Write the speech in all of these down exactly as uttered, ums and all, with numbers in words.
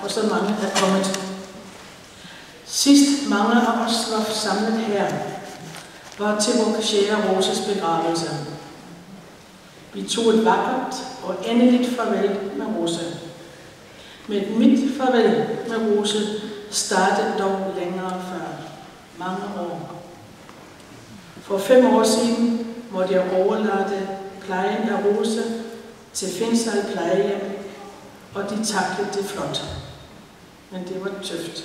og så mange er kommet. Sidst mange af os var samlet her, var til vor kære Roses begravelse. Vi tog et vakkert og endeligt farvel med Rose. Men mit farvel med Rose startede dog længere før, mange år. For fem år siden måtte jeg overlade plejen af Rose til Finsal plejehjem, og de taklede det flot. Men det var tøft.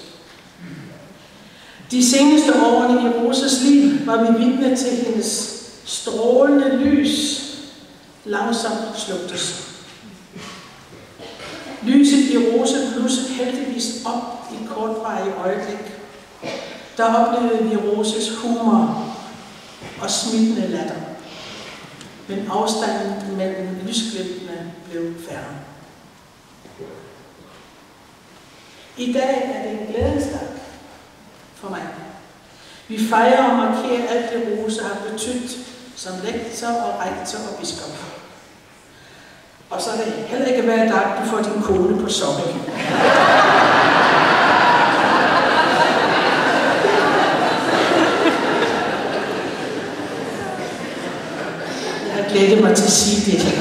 De seneste årene i Roses liv var vi vidne til hendes strålende lys langsomt sluktes. Lyset i Rose blussede heldigvis op i kortvarige øjeblik. Der oplevede vi Roses humor og smittende latter. Men afstanden mellem lysglippene blev færre. I dag er det en glædens dag for mig. Vi fejrer og markerer alt det, Rose har betydet som lektor og rektor og biskop. Og så er det heller ikke hver dag, du får din kone på sokken. Jeg har glædet mig til at sige det.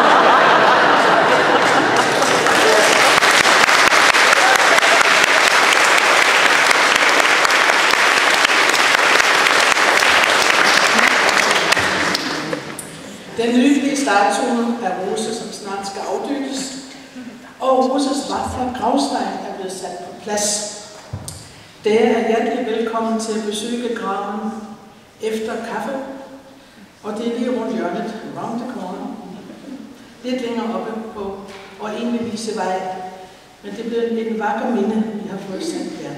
Den nydelige statue af Rose, som snart skal afdykes, og Roses vakre gravstein er blevet sat på plads. Der er hjertelig velkommen til at besøge graven efter kaffe, og det er lige rundt hjørnet, round the corner. Lidt længere oppe på, og en vil vise vej, men det bliver en vakker minde, vi har fået sendt her.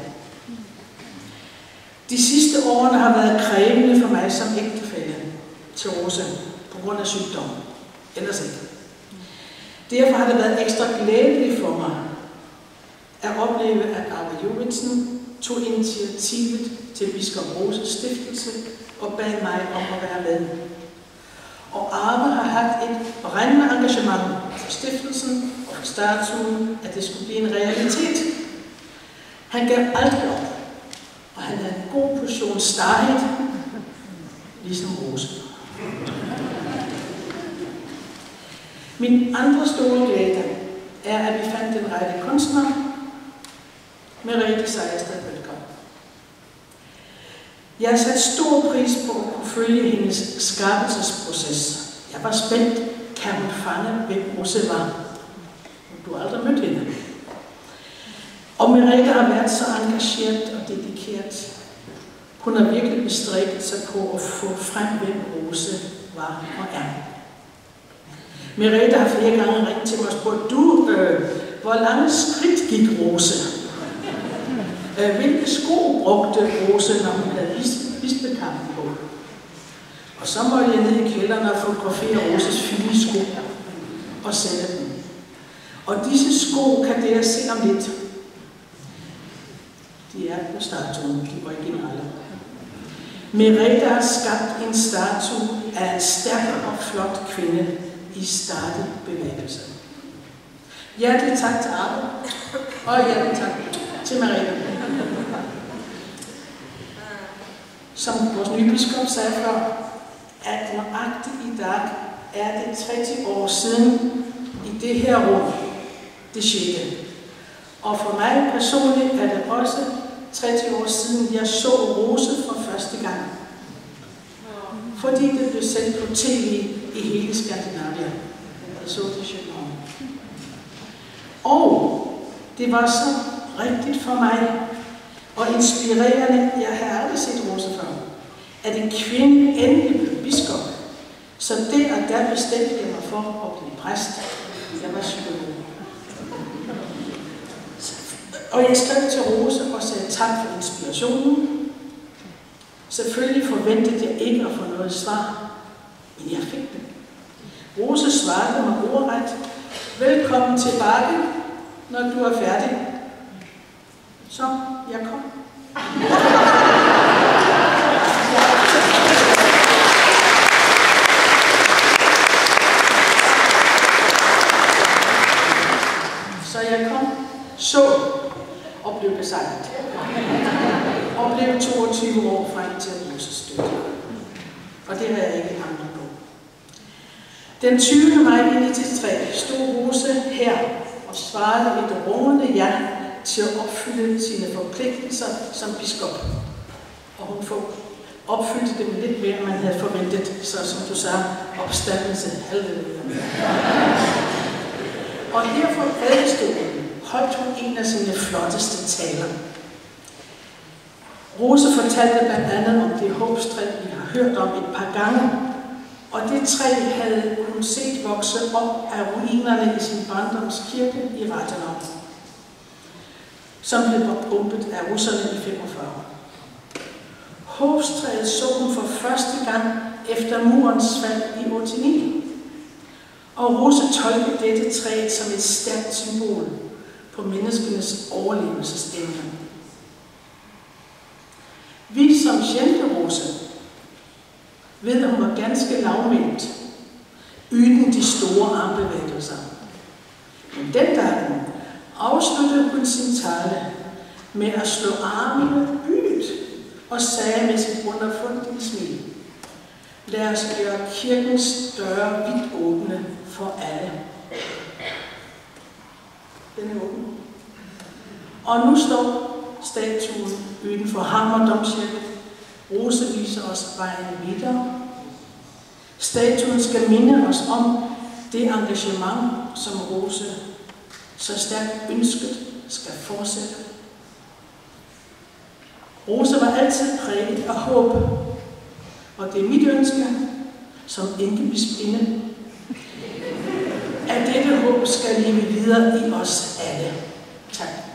De sidste årene har været krævende for mig som ægtefælle til Rose, på grund af sygdom. Ellers ikke. Derfor har det været ekstra glædeligt for mig at opleve, at Arve Jovinsen tog initiativet til biskop Roses stiftelse og bad mig om at være med. Og Arve har haft et brændende engagement for stiftelsen og for statuen, at det skulle blive en realitet. Han gav aldrig op, og han havde en god portion starhed, ligesom Rose. Min andre store glæde er, at vi fandt den rette kunstner, Merete Sejerstad Bølger. Jeg har sat stor pris på at kunne følge hendes skabelsesproces. Jeg var spændt, kan hun fange, hvem Rose var. Du har aldrig mødt hende. Og Merete har været så engageret og dedikeret. Hun har virkelig bestræbt sig på at få frem, hvem Rose var og er. Merete har flere gange ringet til mig og spurgt, du, øh, hvor lange skridt gik Rose? Øh, hvilke sko brugte Rose, når hun havde bispekampen på? Og så måtte jeg ned i kælderen og fotografere Roses fine sko og sætte dem. Og disse sko kan dere se om lidt. De er på statuen, de originale. Merete har skabt en statue af en stærk og flot kvinde i stadig bevægelse. Hjertelig tak til Arve, og hjertelig tak til Merete. Som vores nye biskop sagde før, at nøjagtigt i dag er det tredive år siden i det her rum, det skete. Og for mig personligt er det også tredive år siden, jeg så Rose for første gang. Fordi det blev sendt på tv i hele Skandinavien. Jeg så det i København. Og det var så rigtigt for mig og inspirerende, jeg har aldrig set Rose før, at en kvinde endelig blev biskop. Så det og der bestemte jeg mig for at blive præst. Jeg var psykolog. Og jeg skrev til Rose og sagde tak for inspirationen. Selvfølgelig forventede jeg ikke at få noget svar, men jeg fik det. Rose svarede mig ordret, velkommen tilbage, når du er færdig. Så jeg kom. Så jeg kom, så og blev besejret. Og blev toogtyve år frem til Roses død. Og det har jeg ikke andre på. Den tyvende maj nitten tres stod Rose her og svarede et rungende ja til at opfylde sine forpligtelser som biskop. Og hun opfyldte dem lidt mere, end man havde forventet, så som du sagde, opstandelse, halleluja. Og her fra prædikestolen holdt hun en af sine flotteste taler. Rose fortalte blandt andet om det håbstræ, vi har hørt om et par gange, og det træ havde hun set vokse op af ruinerne i sin barndomskirke i Rathenow, som blev bombet af russerne i femogfyrre. Håbstræet så hun for første gang efter murens fald i otteogtyve, og Rose tolkede dette træ som et stærkt symbol på menneskenes overlevelsesevne. Vi som kendte Rose ved, at hun var ganske lavmældt, uden de store armbevægelser. Men den dagen afsluttede hun sin tale med at slå armene ud og sagde med sit underfundige smil: lad os gøre kirkens døre vidt åbne for alle. Den er åben. Og nu står statuen uden for Hammer Domkirke. Rose viser os vejen videre. Statuen skal minde os om det engagement, som Rose så stærkt ønsket skal fortsætte. Rose var altid præget af håb, og det er mit ønske som enkebispinde, at dette håb skal leve videre i os alle. Tak.